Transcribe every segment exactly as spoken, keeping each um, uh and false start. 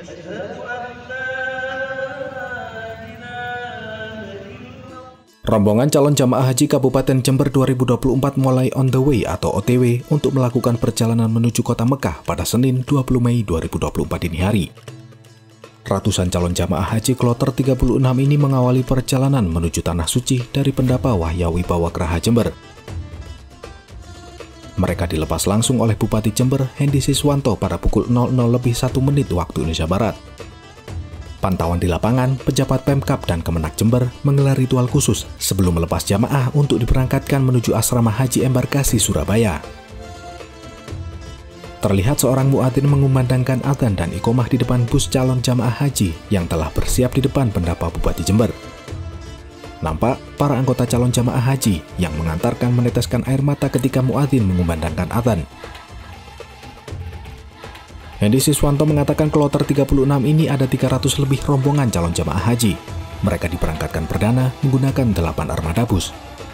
Rombongan calon jamaah haji Kabupaten Jember dua ribu dua puluh empat mulai on the way atau O T W untuk melakukan perjalanan menuju kota Mekah pada Senin dua puluh Mei dua ribu dua puluh empat dini hari. Ratusan calon jamaah haji kloter tiga puluh enam ini mengawali perjalanan menuju Tanah Suci dari Pendapa Wahyawi Bawagraha Jember. Mereka dilepas langsung oleh Bupati Jember, Hendy Siswanto pada pukul nol nol lebih satu menit waktu Indonesia Barat. Pantauan di lapangan, pejabat Pemkab dan Kemenak Jember menggelar ritual khusus sebelum melepas jamaah untuk diberangkatkan menuju asrama haji embarkasi Surabaya. Terlihat seorang muadzin mengumandangkan adzan dan iqomah di depan bus calon jamaah haji yang telah bersiap di depan Pendapa Bupati Jember. Nampak para anggota calon jamaah haji yang mengantarkan meneteskan air mata ketika muadzin mengumandangkan adzan. Hendy Siswanto mengatakan kloter tiga puluh enam ini ada tiga ratus lebih rombongan calon jamaah haji. Mereka diberangkatkan perdana menggunakan delapan armada bus.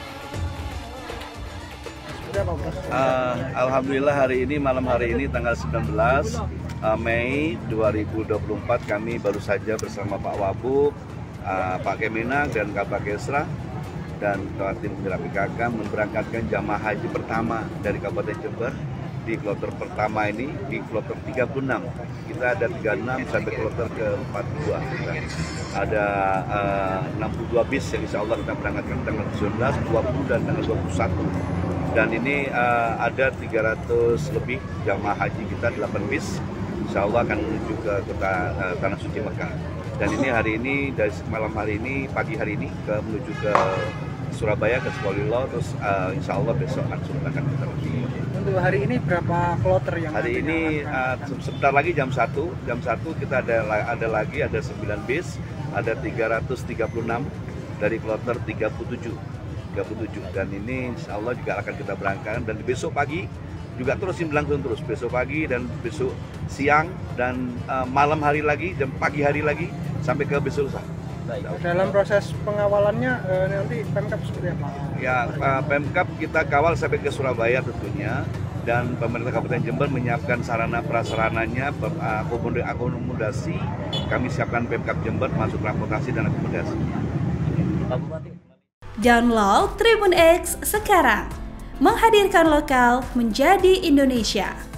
Uh, Alhamdulillah hari ini, malam hari ini tanggal sembilan belas Mei dua ribu dua puluh empat kami baru saja bersama Pak Wabub, uh, Pak Kemenak dan Kabak Kesra dan tim P K K memberangkatkan jamaah haji pertama dari Kabupaten Jember di kloter pertama ini, di kloter tiga puluh enam. Kita ada tiga puluh enam sampai kloter ke empat puluh dua. Ada uh, enam puluh dua bis yang insya Allah kita berangkatkan tanggal sembilan belas, dua puluh dan tanggal dua puluh satu. Dan ini uh, ada tiga ratus lebih jamaah haji kita, delapan bis. Insya Allah akan menuju ke kota uh, Tanah Suci Mekah. Dan ini hari ini, dari malam hari ini, pagi hari ini ke menuju ke Surabaya, ke Sukolilo, terus uh, insya Allah besok langsung akan kita pergi. Untuk hari ini berapa kloter yang hari ini uh, sebentar lagi jam satu, jam satu kita ada ada lagi ada sembilan bis, ada tiga ratus tiga puluh enam dari kloter tiga puluh tujuh, dan ini insya Allah juga akan kita berangkatkan, dan besok pagi juga terus berlangsung terus, besok pagi dan besok siang dan uh, malam hari lagi dan pagi hari lagi sampai ke besok lusa. Dalam proses pengawalannya eh, nanti Pemkab seperti apa? Ya, uh, Pemkab kita kawal sampai ke Surabaya tentunya, dan pemerintah Kabupaten Jember menyiapkan sarana prasarananya, akomodasi. Kami siapkan Pemkab Jember masuk transportasi dan akomodasi. Download Tribun X sekarang, menghadirkan lokal menjadi Indonesia.